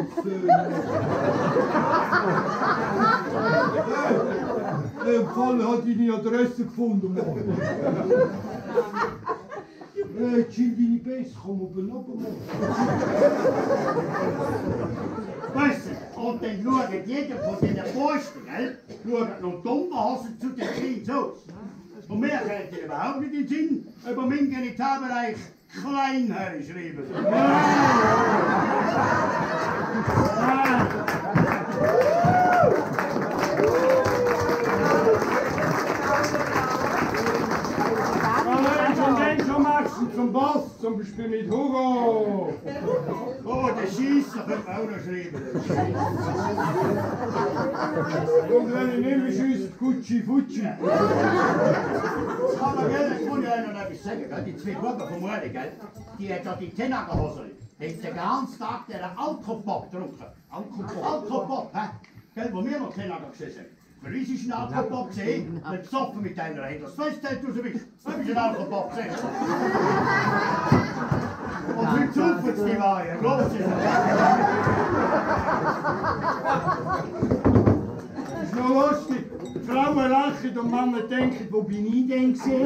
im Fall hat ich deine Adresse gefunden, Mann. Jetzt sind deine Bässe, komm oben runter, Mann. Weißt du, und dann schaut jeder von diesen Posten, gell, schaut noch Dummerhassen zu den Jeans aus. Und mir fällt dir überhaupt nicht in den Sinn, über meinen Genitalbereich Kleinherr schreiben. Zum Boss, zum Beispiel mit Hugo. Oh, der Schiesser könnte man auch noch schreiben. Und wenn ich nicht mehr schiesse, Gucci Fucci. Aber gell, das muss ich euch noch etwas sagen, gell? Die zwei Buben vom Uli, gell? Die hat da die Tennagerhose. Die hat den ganzen Tag den Alkopop getrunken. Alkopop, hä? Gell, wo wir noch Tennager gesessen haben. Für uns ist ein Alkopop gesehen, wenn du besoffen mit einer hast. Das weißt du, du so bist. Du bist ein Alkopop gesehen. Und heute saufen sie die Weihe, glaubst du es? Das ist noch lustig. Die Frauen lachen und Männer denken, wo bin ich denn gesehen?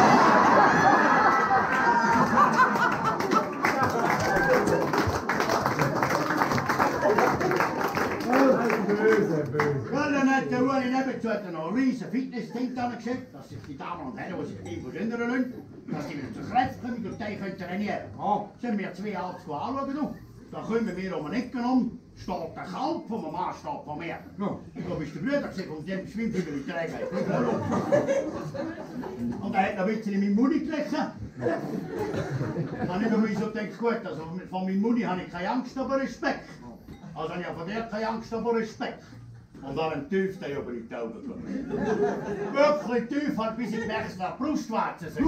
Böse. Ja, dann hat der Uli nebenzu noch ein riesen Fitness-Ding geschickt, dass sich die Damen und Herren, die sich nicht verändern lassen, dass die wieder zu Kräften kommen und die können trainieren. Sind wir 2 Arzt anschauen, da kommen wir um eine Ecke um, steht der Kalb vom Mann, steht von mir. Da bist du Bruder gesehen, von dem Schwimmflügel in der Träger. Und er hat noch ein bisschen in meinen Mund gelesen. Dann habe ich noch so gedacht, gut, also von meinem Mund habe ich keine Angst, aber Respekt. Also ich habe von der keine Angst, aber Respekt. Und dann tief der über die Augen gekommen. Wirklich tief, hat bis ich gemerkt, dass Brustwarzen sind.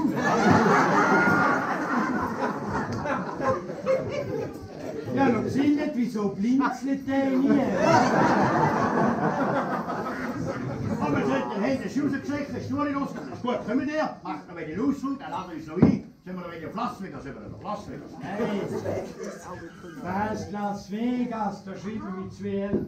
Ja, noch sieh nicht, wieso blinzelt der hier? Aber es hat den Händen Schuhe gesagt, der Stuhl rausgekommen. Das ist gut, kommen wir, macht noch wieder Ausflug, dann laden wir uns noch ein. Sind wir noch wieder auf Las Vegas, Las Vegas. Nein, was Las Vegas, da schreiben wir mit 2 L.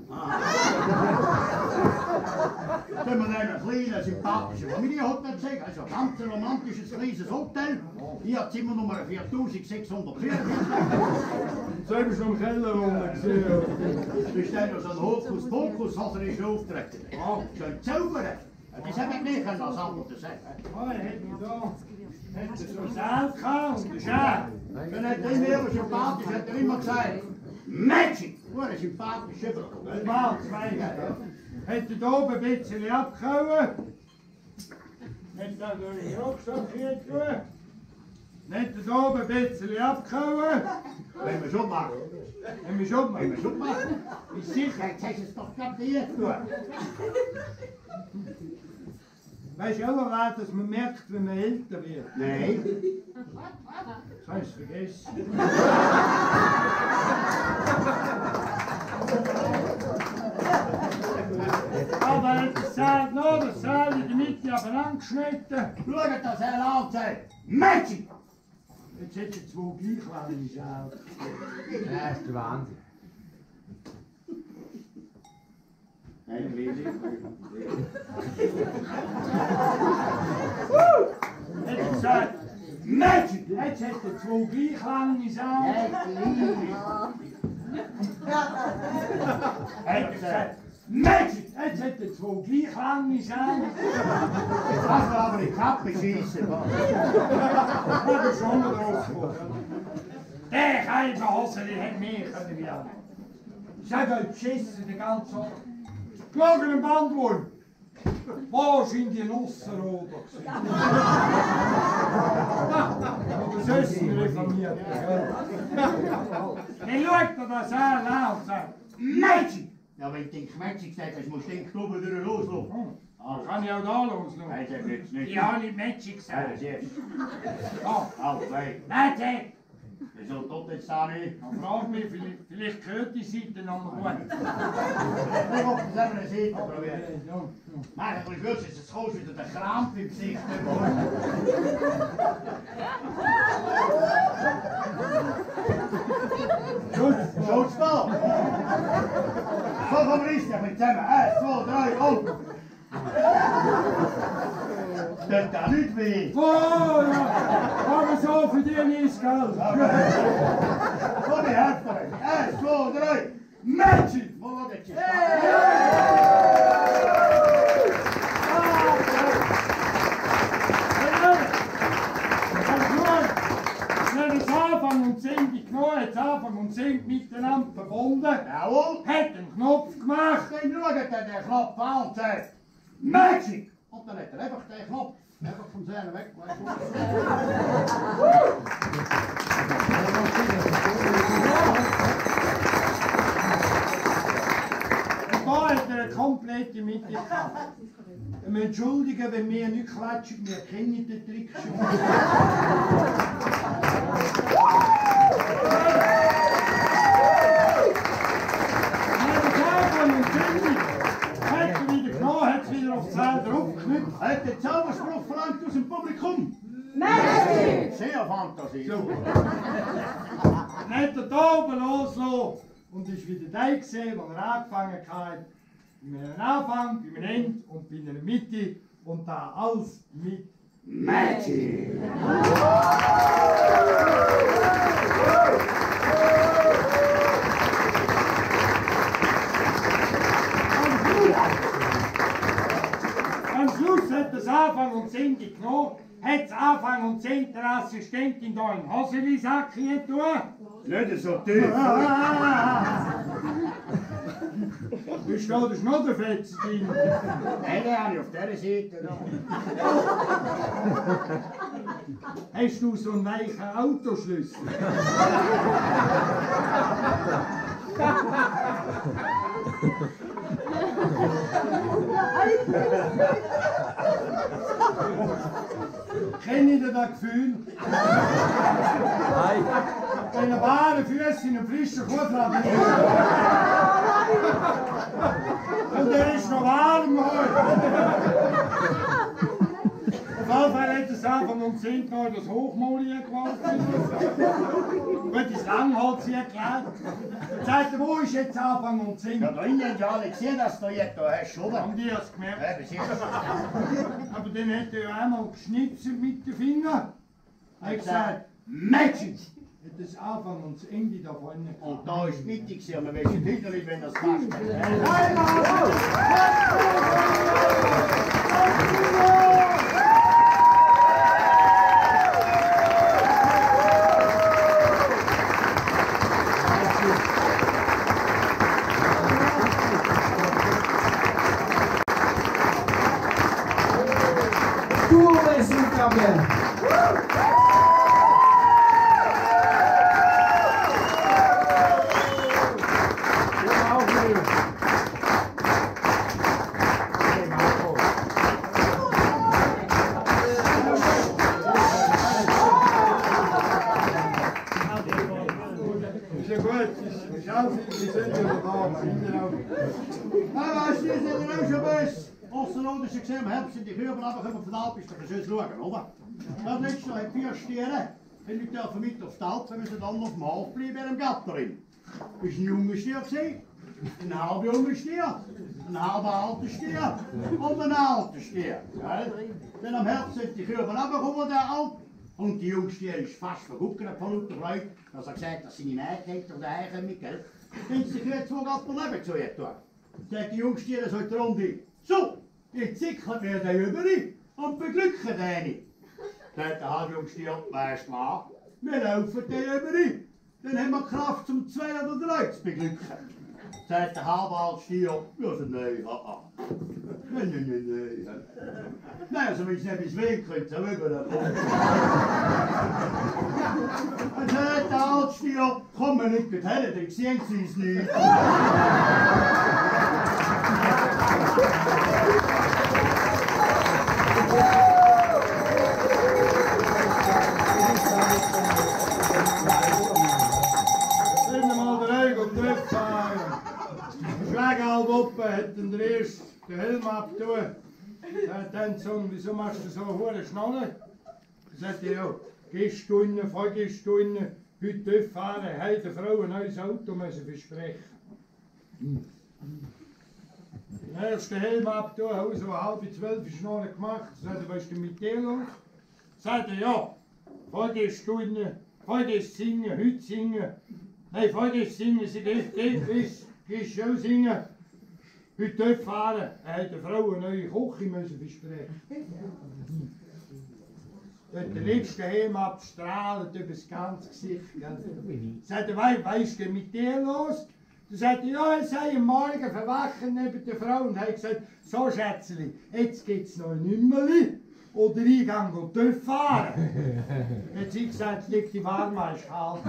Können wir dann ein kleines, sympathisches Familienhotel zeigen, also ein ganz romantisches, kleines Hotel. Hier Zimmer Nummer 4644. So haben wir schon im Keller gesehen. Da steht noch so ein Hokus-Pokus, was er ist auftreten. Schön zaubern. Das habe ich nicht als anderes sagen. Oh, er hätte da. Hätte so ein Saal gehabt und ein Schaf. Dann hat er immer sympathisch, hat er immer gesagt, Magic! Oh, ein sympathisch Schöpfer. Mal, 2 Jahre. Hätte da oben ein bisschen abgehauen. Hätte dann durch den Rucksack hier tun. Hätte da oben ein bisschen abgehauen. Wenn wir schon machen. Wenn wir schon machen. Ist sicher, jetzt hast du es doch gerade hier tun. Weißt du auch, dass man merkt, wenn man älter wird? Nein. Das hast du vergessen. Aber das Seil noch, das Seil in der Mitte aber angeschnitten. Schau, das Seil anzeigt. Magic! Jetzt hätte ich 2 gleich lange Seil. Das ist der Wahnsinn. Nein, richtig. Hätte ich gesagt, Magic! Jetzt hat er 2 gleich lange Seile. Hätte ich gesagt, Magic! Jetzt hat er 2 gleich lange Seile. das war aber die Kappe schießen. Das ist schon drauf gekommen. Der Kalberhose, der hat mehr können wie alle. Ich sag euch, beschissen, der ganze Ort. Schlag einen Bandwurm. Wo sind die Nussenroder? Oder sonst ein Reformierter, gell? Dann schaut er das an und sagt, Mädchen! Ja, wenn du den Schmetzig gesagt hast, musst du den Knobel wieder loslassen. Da kann ich auch da loslassen. Nein, das jetzt nicht. Ich habe nicht Mädchen Ja, gesagt. das jetzt. Ja. Halt, nein. Mädchen! Wieso tut jetzt da nicht? Dann frag mich, vielleicht gehört die Seite noch mal gut. Ich hoffe, das haben wir eine Seite probiert. Ja. Nein, ich will jetzt kommst wieder der Krampf im Gesicht. Schaut's da! So kommen wir richtig mit zusammen. 1, 2, 3, und! Das tut nicht weh. Oh, ja. Aber so verdiene ich das Geld. Komm, ich helfe dir. 1, 2, 3, Mädchen! Wo war das jetzt? Anfang und sind die Knochen Anfang und sind miteinander verbunden. Jawohl! Hat einen Knopf gemacht. Dann schaut er den Knopf an und sagt, Magic! Und dann hat er einfach den Knopf einfach vom Sehnen weg. Und da hat er eine komplette Mitte gehabt. Entschuldigen, wenn wir nicht klatschen, wir kennen den Trick schon. Hat es wieder auf die Zähne draufgeknüpft. Hat der Zauberspruch verlangt aus dem Publikum? Magic! Sehr fantasievoll. Dann hat er da oben losgelassen und ist wieder der gesehen, wo er angefangen hat. Bei einem Anfang, bei einem Ende und bei einer Mitte und da alles mit Magic. Am Schluss hat das Anfang und Ende genommen, hat das Anfang und Ende der Assistentin da im Hoseli-Sack getan. Nicht so tief. Bist du da der Schnodderfetz drin? Nein, den habe ich auf dieser Seite. Da. Hast du so einen weichen Autoschlüssel? Kennt ihr das Gefühl? Nein. Wenn ein wahre Füße in einem frischen Kuhfladen ist. Und der ist noch warm heute. Auf jeden Fall hat es Anfang um 10 Uhr das Hochmolie geworfen. Gut, das Langholz hier erklärt. Jetzt sagt er, wo ist jetzt Anfang um 10 Ja, Uhr? da innen haben ja alle gesehen, dass du jetzt da hast, oder? Haben die es gemerkt? Ja, das ist Aber dann hat er ja einmal geschnipselt mit den Fingern. Er hat gesagt, Magic! hat das Anfang und das Ende da vorne. Und da ist die Mitte gewesen, und man weiß wieder nicht, wenn das passt. Due sul cambiare. Ist ja gut, ist auch viel, wir sind ja noch da. Aber weißt du, sind wir auch schon böse. Ossenrot ist gesehen, im Herbst sind die Kühe runtergekommen von der Alp, ist doch schön zu schauen, oder? Das letzte hat 4 Stiere. Wenn ich dürfen mit auf die Alp, müssen dann auf dem Hof bleiben, im Gatterin. Das war ein junger Stier, ein halb junger Stier, ein halb alter Stier und ein alter Stier. Dann am Herbst sind die Kühe runtergekommen von der Alp. Und die Jungstier ist fast verguckert von lauter Freude, dass er gesagt hat, dass seine Mädchen oder heimkommen, gell? Dann sind die Kühe zwei Gatten Leben zu ihr tun. Sagt die Jungstiere so in der Runde, so, jetzt zickelt wir den Überi und beglücken den. Sagt der Halbjungstier, weißt du was? Wir laufen den Überi, dann haben wir Kraft zum 2 oder 3 zu beglücken. Sagt der Halbaltstier, ja, so nein, Nee. Nee, als we iets nebbies wegkrijgt, dan wil we dat ook. En zei de oudste op, kom maar niet met het, ik zie het niet. Hätten der erst den Helm abtun. Dann so, wieso machst du so hohe Schnalle? Sagt er ja, gehst du innen, gehst du innen, heute dürfen fahren, hey, der Frau ein neues Auto müssen versprechen. Den ersten Helm abtun, habe ich so 11:30 Schnalle gemacht. Sagt er, was ist denn mit dir los? Sagt er, ja, gehst du innen, gehst singen, heute singen. Hey, gehst singen, sie gehst schon singen. Heute dürfen fahren, er hat der Frau eine neue Küche müssen versprechen. Dort der letzte Helm abstrahlt über das ganze Gesicht. Sagt er, weißt du mit dir los? Dann sagt er, ja, er sei am Morgen verwachen neben der Frau und hat gesagt, so Schätzeli, jetzt gibt es noch ein Nümmerli oder ich gehe fahren. Jetzt hat sie gesagt, liegt die Warme, ist kalt.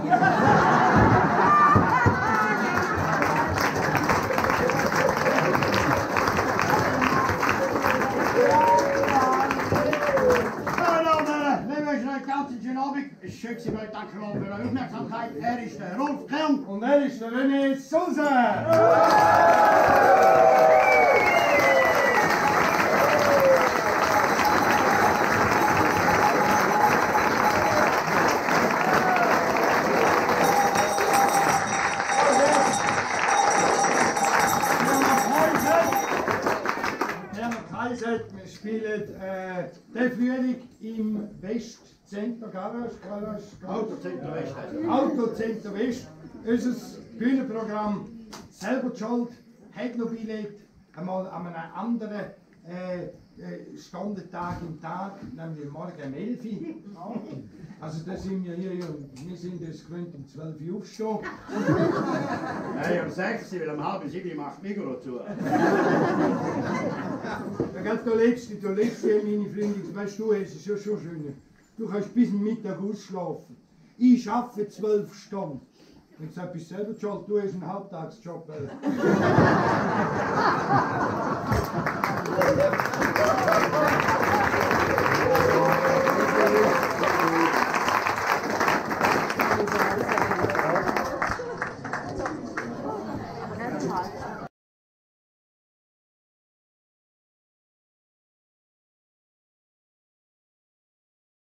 Ich schicke Sie mal danke für Ihre Aufmerksamkeit. Er ist der Rolf Kern. Und er ist der René Sousa. Wir spielen die Führung im Westcenter Garage. Autocenter West. Autocenter West. Unser Bühnenprogramm selber schuld, hat noch Billett einmal an einem anderen Stundentag im Tag, nämlich morgen um 11 Uhr. Also da sind wir hier, wir sind jetzt gewöhnt um 12 Uhr aufstehen. Hey, um 6 Uhr, weil um 6:30 macht Migros zu. Ja, ganz der letzte, meine Freundin, weißt du, es ist ja schon schön. Du kannst bis Mittag ausschlafen. Ich arbeite 12 Stunden. Und ich sage, bist selber schuld, du hast einen Halbtagsjob.